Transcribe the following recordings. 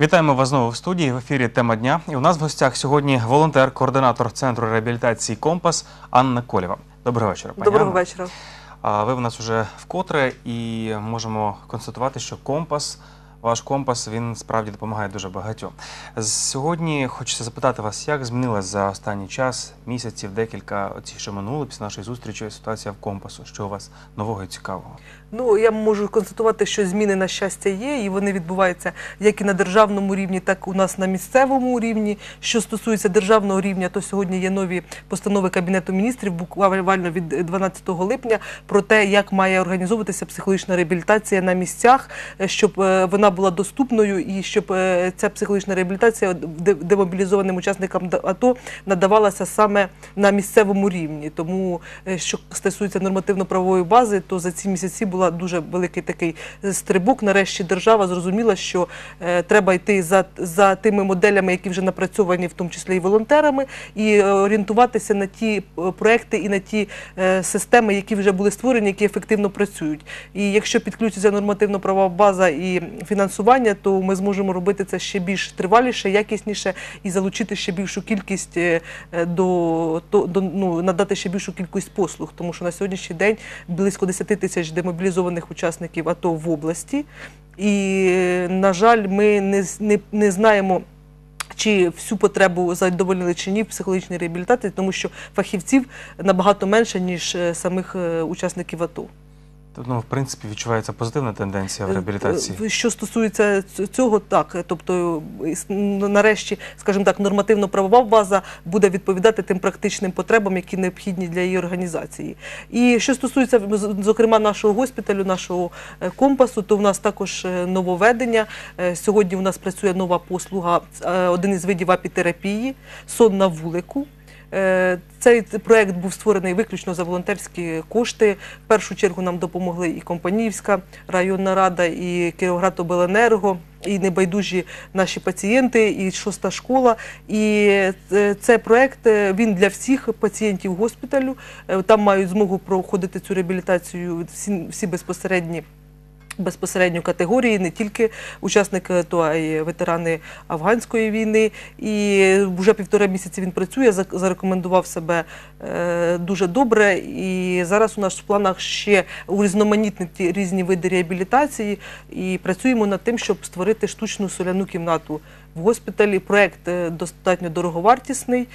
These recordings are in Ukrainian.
Вітаємо вас знову в студії. В ефірі «Тема дня». І у нас в гостях сьогодні волонтер, координатор Центру реабілітації «Компас» Анна Колєва. Доброго вечора, пані Доброго Анна. вечора. Ви в нас вже вкотре і можемо констатувати, що компас, ваш компас, він справді допомагає дуже багатьом. Сьогодні хочеться запитати вас, як змінилась за останній час, місяців, декілька, оці, що минули після нашої зустрічі, ситуація в «Компасу»? Що у вас нового і цікавого? Ну, я можу констатувати, що зміни, на щастя, є, і вони відбуваються як і на державному рівні, так і у нас на місцевому рівні. Що стосується державного рівня, то сьогодні є нові постанови Кабінету міністрів, буквально від 12 липня, про те, як має організовуватися психологічна реабілітація на місцях, щоб вона була доступною і щоб ця психологічна реабілітація демобілізованим учасникам АТО надавалася саме на місцевому рівні. Тому, що стосується нормативно-правової бази, то за ці місяці була дуже великий такий стрибок. Нарешті держава зрозуміла, що треба йти за тими моделями, які вже напрацьовані, в тому числі і волонтерами, і орієнтуватися на ті проекти і на ті системи, які вже були створені, які ефективно працюють. І якщо підключиться нормативно-правова база і фінансування, то ми зможемо робити це ще більш триваліше, якісніше і залучити ще більшу кількість, надати ще більшу кількість послуг. Тому що на сьогоднішній день близько 10 тисяч демобілізованих учасників АТО в області. І, на жаль, ми не знаємо, чи всю потребу задовольнили чи ні в психологічній реабілітації, тому що фахівців набагато менше, ніж самих учасників АТО. Ну, в принципі, відчувається позитивна тенденція в реабілітації. Що стосується цього, так. Тобто, нарешті, скажімо так, нормативно-правова база буде відповідати тим практичним потребам, які необхідні для її організації. І що стосується, зокрема, нашого госпіталю, нашого компасу, то в нас також нововведення. Сьогодні у нас працює нова послуга, один із видів апітерапії «Сон на вулику». Цей проєкт був створений виключно за волонтерські кошти. В першу чергу нам допомогли і Компаніївська районна рада, і Кіровоградобленерго, і небайдужі наші пацієнти, і 6-та школа. І цей проєкт, він для всіх пацієнтів госпіталю. Там мають змогу проходити цю реабілітацію всі безпосередньо категорії, не тільки учасники АТО, а й ветерани афганської війни. І вже 1,5 місяці він працює, зарекомендував себе дуже добре. І зараз у нас в планах ще урізноманітнити різні види реабілітації. І працюємо над тим, щоб створити штучну соляну кімнату в госпіталі. Проєкт достатньо дороговартісний,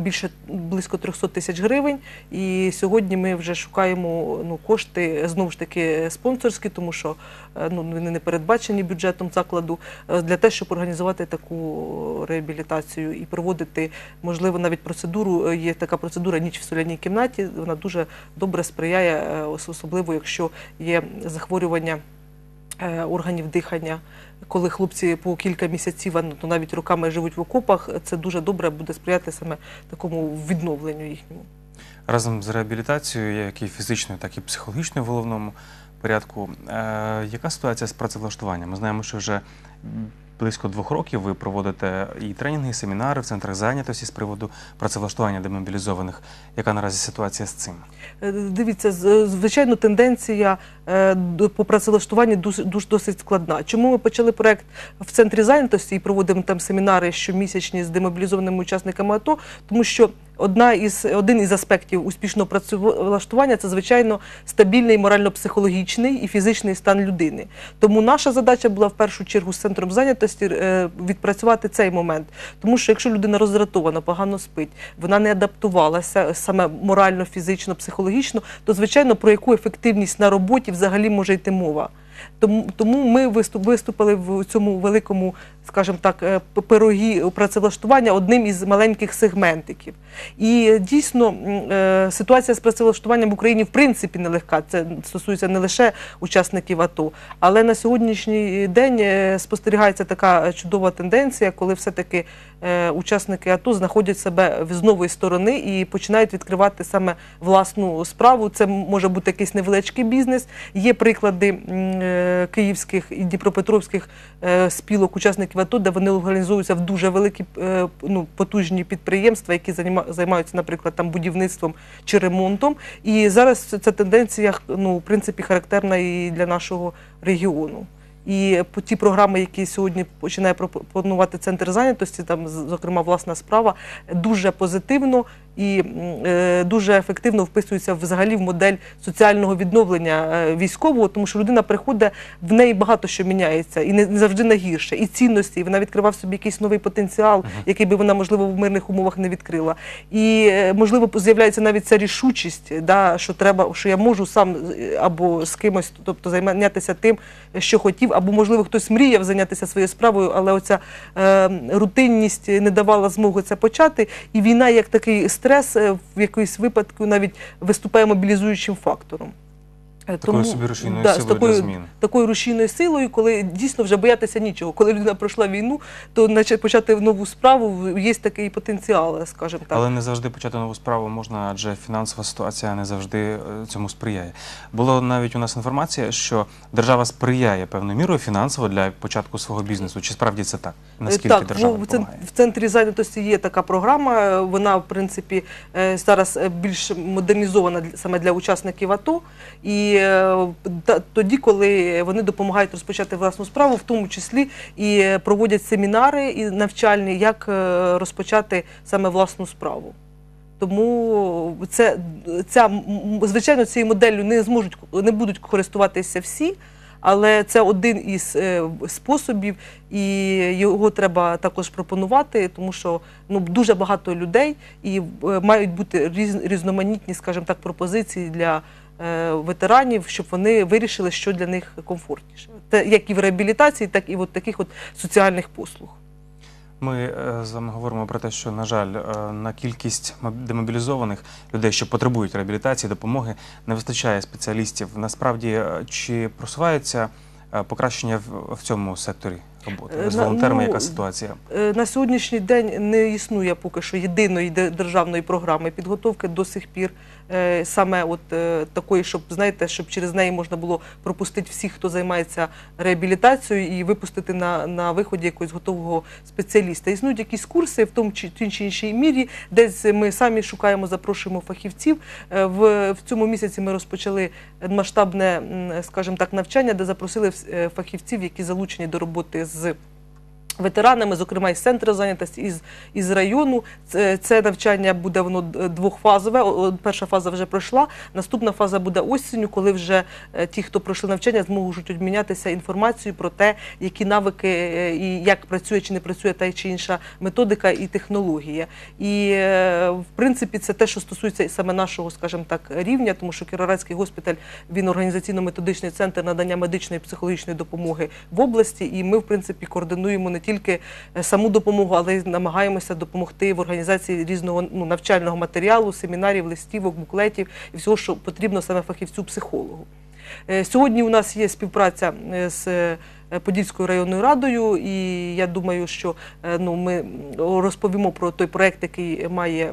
близько 300 тисяч гривень. І сьогодні ми вже шукаємо кошти, знову ж таки, спонсорські, тому що вони не передбачені бюджетом закладу, для того, щоб організувати таку реабілітацію і проводити, можливо, навіть процедуру. Є така процедура «Ніч в соляній кімнаті». Вона дуже добре сприяє, особливо якщо є захворювання органів дихання. Коли хлопці по кілька місяців, то навіть роками живуть в окопах, це дуже добре буде сприяти саме такому відновленню їхньому. Разом з реабілітацією, як і фізичною, так і психологічною в головному порядку, яка ситуація з працевлаштуванням? Ми знаємо, що вже близько 2 років ви проводите і тренінги, і семінари в центрах зайнятості з приводу працевлаштування демобілізованих. Яка наразі ситуація з цим? Дивіться, звичайно, тенденція по працевлаштуванню досить складна. Чому ми почали проєкт в центрі зайнятості і проводимо там семінари щомісячні з демобілізованими учасниками АТО? Тому що один із аспектів успішного працевлаштування – це, звичайно, стабільний морально-психологічний і фізичний стан людини. Тому наша задача була в першу чергу з центром зайнятості відпрацювати цей момент. Тому що якщо людина роздратована, погано спить, вона не адаптувалася саме морально, фізично, психологічно, то, звичайно, про яку ефективність на роботі взагалі може йти мова. Тому ми виступили в цьому великому, скажімо так, пирогі працевлаштування одним із маленьких сегментиків. І дійсно ситуація з працевлаштуванням в Україні в принципі нелегка. Це стосується не лише учасників АТО. Але на сьогоднішній день спостерігається така чудова тенденція, коли все-таки учасники АТО знаходять себе з нової сторони і починають відкривати саме власну справу. Це може бути якийсь невеличкий бізнес. Є приклади київських і дніпропетровських спілок учасників АТО, де вони організуються в дуже великі, потужні підприємства, які займаються, наприклад, там будівництвом чи ремонтом. І зараз ця тенденція, в принципі, характерна і для нашого регіону. І по ті програми, які сьогодні починає пропонувати центр зайнятості, там, зокрема, власна справа, дуже позитивно і дуже ефективно вписується взагалі в модель соціального відновлення військового, тому що людина приходить, в неї багато що міняється, і не завжди на гірше, і цінності, і вона відкриває в собі якийсь новий потенціал, який би вона, можливо, в мирних умовах не відкрила. І, можливо, з'являється навіть ця рішучість, да, що треба, що я можу сам або з кимось, тобто зайнятися тим, що хотів, або, можливо, хтось мріяв зайнятися своєю справою, але оця рутинність не давала змоги це почати, і війна як такий стрес в якомусь випадку навіть виступає мобілізуючим фактором. Такою собі рушійною силою для змін. Такою рушійною силою, коли дійсно вже боятися нічого. Коли людина пройшла війну, то почати нову справу, є такий потенціал, скажімо так. Але не завжди почати нову справу можна, адже фінансова ситуація не завжди цьому сприяє. Було навіть у нас інформація, що держава сприяє певною мірою фінансово для початку свого бізнесу. Чи справді це так? Наскільки держава допомагає? В центрі зайнятості є така програма, вона, в принципі, зараз більш модернізована саме для учасників АТО. І тоді, коли вони допомагають розпочати власну справу, в тому числі і проводять семінари і навчальні, як розпочати саме власну справу. Тому звичайно, цією моделлю не будуть користуватися всі, але це один із способів, і його треба також пропонувати, тому що дуже багато людей, і мають бути різноманітні, скажімо так, пропозиції для ветеранів, щоб вони вирішили, що для них комфортніше. Як і в реабілітації, так і в таких соціальних послуг. Ми з вами говоримо про те, що, на жаль, на кількість демобілізованих людей, що потребують реабілітації, допомоги, не вистачає спеціалістів. Насправді, чи просувається покращення в цьому секторі роботи? З волонтерами яка ситуація? На сьогоднішній день не існує поки що єдиної державної програми підготовки до сих пір. Саме такої, щоб, знаєте, щоб через неї можна було пропустити всіх, хто займається реабілітацією, і випустити на виході якогось готового спеціаліста. Існують якісь курси в тому чи іншій мірі, десь ми самі шукаємо, запрошуємо фахівців. В цьому місяці ми розпочали масштабне, скажімо так, навчання, де запросили фахівців, які залучені до роботи з ветеранами, зокрема із центру зайнятості, із району. Це навчання буде воно двохфазове. Перша фаза вже пройшла, наступна фаза буде осінню, коли вже ті, хто пройшли навчання, зможуть обмінятися інформацією про те, які навики і як працює чи не працює та чи інша методика і технологія. І, в принципі, це те, що стосується саме нашого, скажімо так, рівня, тому що Кіровоградський госпіталь, він організаційно-методичний центр надання медичної і психологічної допомоги в області, і ми, в принципі, координуємо не тільки саму допомогу, але й намагаємося допомогти в організації різного навчального матеріалу, семінарів, листівок, буклетів і всього, що потрібно саме фахівцю-психологу. Сьогодні у нас є співпраця з Подільською районною радою, і я думаю, що ми розповімо про той проєкт, який має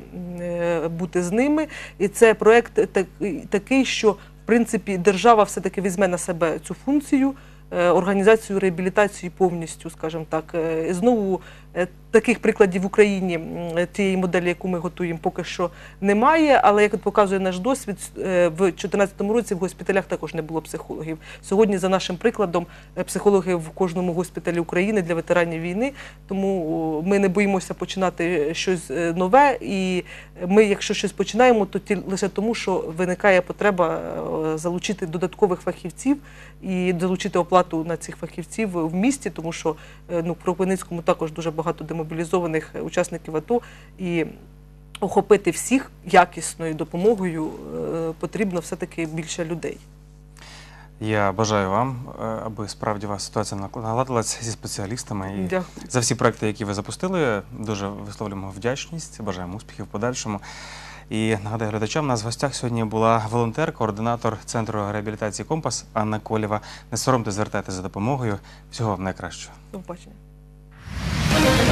бути з ними. І це проєкт такий, що, в принципі, держава все-таки візьме на себе цю функцію, організацію реабілітації повністю, скажімо так. Знову таких прикладів в Україні, тієї моделі, яку ми готуємо, поки що немає, але, як показує наш досвід, в 2014 році в госпіталях також не було психологів. Сьогодні, за нашим прикладом, психологи в кожному госпіталі України для ветеранів війни, тому ми не боїмося починати щось нове, і ми, якщо щось починаємо, то лише тому, що виникає потреба залучити додаткових фахівців і залучити оплату на цих фахівців в місті, тому що в Кропивницькому також дуже багато демобілізованих учасників АТО, і охопити всіх якісною допомогою потрібно все-таки більше людей. Я бажаю вам, аби справді у вас ситуація наладилася зі спеціалістами. І дякую. За всі проекти, які ви запустили, дуже висловлюємо вдячність, бажаємо успіхів в подальшому. І нагадаю глядачам, у нас в гостях сьогодні була волонтер, координатор Центру реабілітації «Компас» Анна Колєва. Не соромте, звертайтеся за допомогою. Всього вам найкращого. До побачення.